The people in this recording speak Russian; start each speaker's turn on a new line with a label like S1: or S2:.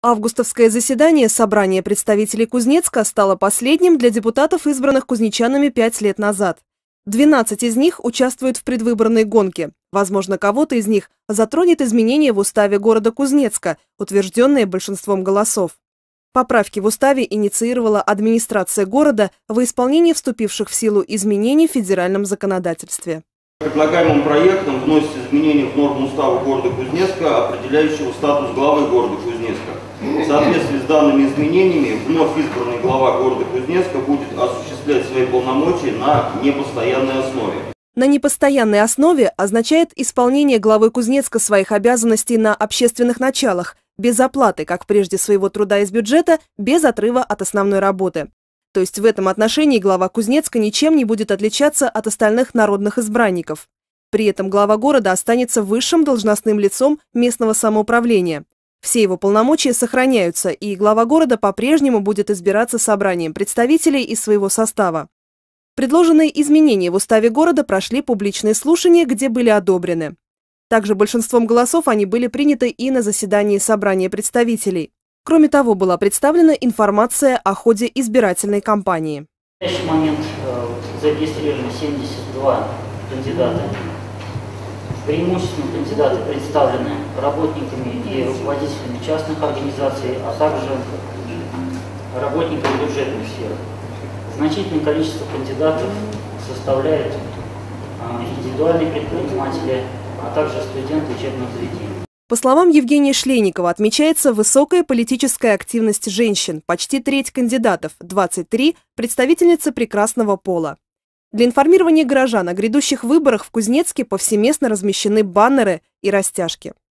S1: Августовское заседание Собрания представителей Кузнецка стало последним для депутатов, избранных кузнечанами 5 лет назад. 12 из них участвуют в предвыборной гонке. Возможно, кого-то из них затронет изменения в уставе города Кузнецка, утвержденные большинством голосов. Поправки в уставе инициировала администрация города во исполнении вступивших в силу изменений в федеральном законодательстве.
S2: Предлагаемым проектом вносятся изменения в норму устава города Кузнецка, определяющего статус главы города Кузнецка. В соответствии с данными изменениями, вновь избранный глава города Кузнецка будет осуществлять свои полномочия на непостоянной основе.
S1: На непостоянной основе означает исполнение главы Кузнецка своих обязанностей на общественных началах, без оплаты, как прежде своего труда из бюджета, без отрыва от основной работы. То есть в этом отношении глава Кузнецка ничем не будет отличаться от остальных народных избранников. При этом глава города останется высшим должностным лицом местного самоуправления. Все его полномочия сохраняются, и глава города по-прежнему будет избираться собранием представителей из своего состава. Предложенные изменения в уставе города прошли публичные слушания, где были одобрены. Также большинством голосов они были приняты и на заседании Собрания представителей. Кроме того, была представлена информация о ходе избирательной кампании.
S3: В настоящий момент зарегистрировано 72 кандидата. Преимущественно кандидаты представлены работниками и руководителями частных организаций, а также работниками бюджетных сфер. Значительное количество кандидатов составляет индивидуальные предприниматели, а также студенты учебных заведений.
S1: По словам Евгения Шлейникова, отмечается высокая политическая активность женщин, почти треть кандидатов, 23 – представительницы прекрасного пола. Для информирования горожан о грядущих выборах в Кузнецке повсеместно размещены баннеры и растяжки.